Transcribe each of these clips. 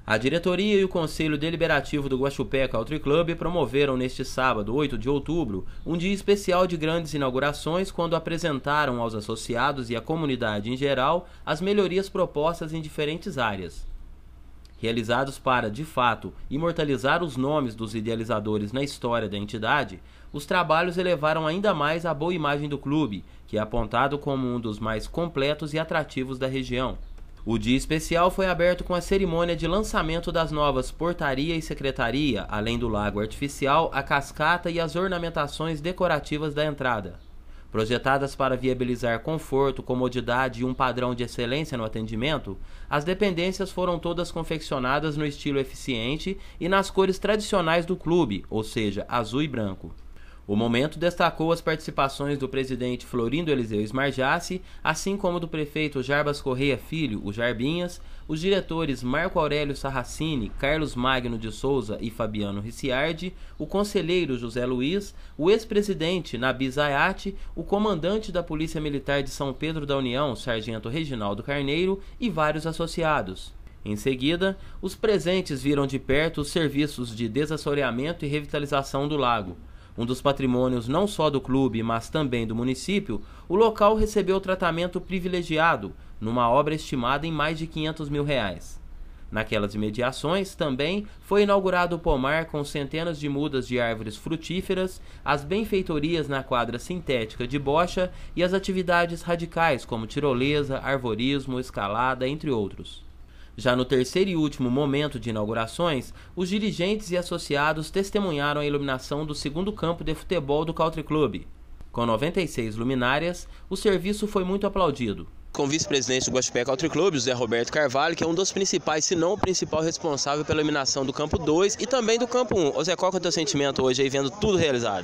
A diretoria e o Conselho Deliberativo do Guaxupé Country Club promoveram neste sábado, 8 de outubro, um dia especial de grandes inaugurações quando apresentaram aos associados e à comunidade em geral as melhorias propostas em diferentes áreas. Realizados para, de fato, imortalizar os nomes dos idealizadores na história da entidade, os trabalhos elevaram ainda mais a boa imagem do clube, que é apontado como um dos mais completos e atrativos da região. O dia especial foi aberto com a cerimônia de lançamento das novas portaria e secretaria, além do lago artificial, a cascata e as ornamentações decorativas da entrada. Projetadas para viabilizar conforto, comodidade e um padrão de excelência no atendimento, as dependências foram todas confeccionadas no estilo eficiente e nas cores tradicionais do clube, ou seja, azul e branco. O momento destacou as participações do presidente Florindo Eliseu Smargiassi, assim como do prefeito Jarbas Correia Filho, o Jarbinhas, os diretores Marco Aurélio Sarracini, Carlos Magno de Souza e Fabiano Ricciardi, o conselheiro José Luiz, o ex-presidente Nabi Zayati, o comandante da Polícia Militar de São Pedro da União, Sargento Reginaldo Carneiro, e vários associados. Em seguida, os presentes viram de perto os serviços de desassoreamento e revitalização do lago. Um dos patrimônios não só do clube, mas também do município, o local recebeu tratamento privilegiado, numa obra estimada em mais de R$500 mil. Naquelas imediações, também, foi inaugurado o pomar com centenas de mudas de árvores frutíferas, as benfeitorias na quadra sintética de bocha e as atividades radicais como tirolesa, arvorismo, escalada, entre outros. Já no terceiro e último momento de inaugurações, os dirigentes e associados testemunharam a iluminação do segundo campo de futebol do Country Club. Com 96 luminárias, o serviço foi muito aplaudido. Com o vice-presidente do Guaxupé Country Club, José Roberto Carvalho, que é um dos principais, se não o principal responsável pela iluminação do campo 2 e também do campo 1. Ô Zé, qual que é o teu sentimento hoje aí, vendo tudo realizado?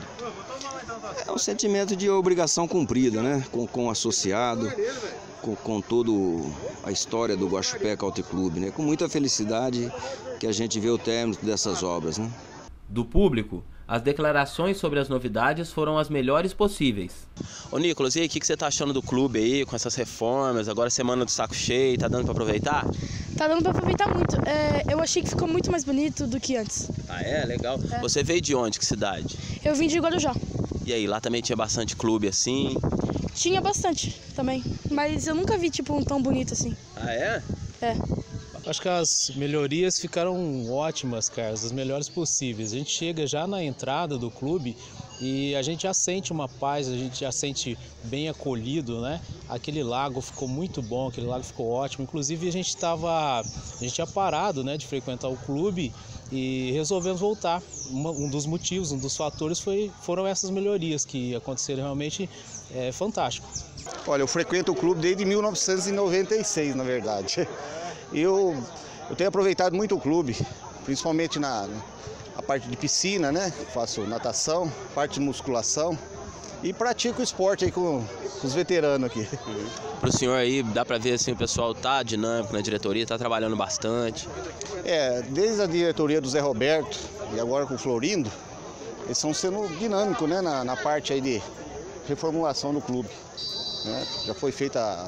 É um sentimento de obrigação cumprida, né? Com o associado, com toda a história do Guaxupé Country Club, né? Com muita felicidade que a gente vê o término dessas obras, né? Do público, as declarações sobre as novidades foram as melhores possíveis. Ô Nicolas, e aí, o que você tá achando do clube aí, com essas reformas, agora semana do saco cheio, tá dando para aproveitar? Tá dando para aproveitar muito. Eu achei que ficou muito mais bonito do que antes. Ah, é? Legal. É. Você veio de onde, que cidade? Eu vim de Guarujá. E aí, lá também tinha bastante clube assim? Tinha bastante também, mas eu nunca vi tipo um tão bonito assim. Ah, é? É. Acho que as melhorias ficaram ótimas, Carlos, as melhores possíveis. A gente chega já na entrada do clube e a gente já sente uma paz, a gente já sente bem acolhido, né? Aquele lago ficou muito bom, aquele lago ficou ótimo. Inclusive a gente tinha parado, né, de frequentar o clube e resolvemos voltar. Um dos motivos, um dos fatores foram essas melhorias que aconteceram, realmente fantástico. Olha, eu frequento o clube desde 1996, na verdade. Eu tenho aproveitado muito o clube, principalmente na parte de piscina, né? Faço natação, parte de musculação e pratico esporte aí com os veteranos aqui. Para o senhor aí, dá para ver assim, o pessoal tá dinâmico na diretoria, tá trabalhando bastante. Desde a diretoria do Zé Roberto e agora com o Florindo, eles estão sendo dinâmicos, né? Na parte aí de reformulação do clube, né? Já foi feita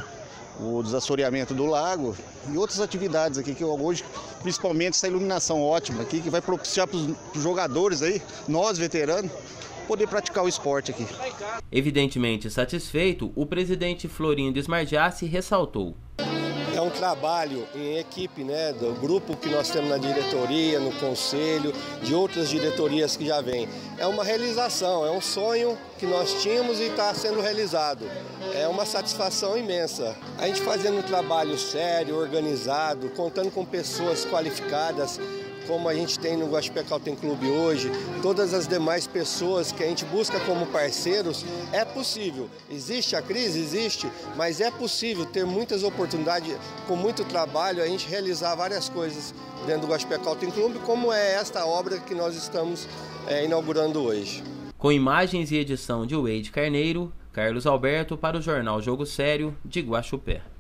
o desassoreamento do lago e outras atividades aqui que hoje, principalmente essa iluminação ótima aqui, que vai propiciar para os jogadores aí, nós veteranos, poder praticar o esporte aqui. Evidentemente satisfeito, o presidente Florindo Smargiassi ressaltou. É um trabalho em equipe, né, do grupo que nós temos na diretoria, no conselho, de outras diretorias que já vêm. É uma realização, é um sonho que nós tínhamos e está sendo realizado. É uma satisfação imensa. A gente fazendo um trabalho sério, organizado, contando com pessoas qualificadas, como a gente tem no Guaxupé Country Club hoje, todas as demais pessoas que a gente busca como parceiros, é possível. Existe a crise? Existe, mas é possível ter muitas oportunidades, com muito trabalho, a gente realizar várias coisas dentro do Guaxupé Country Club, como é esta obra que nós estamos inaugurando hoje. Com imagens e edição de Wade Carneiro, Carlos Alberto para o jornal Jogo Sério de Guaxupé.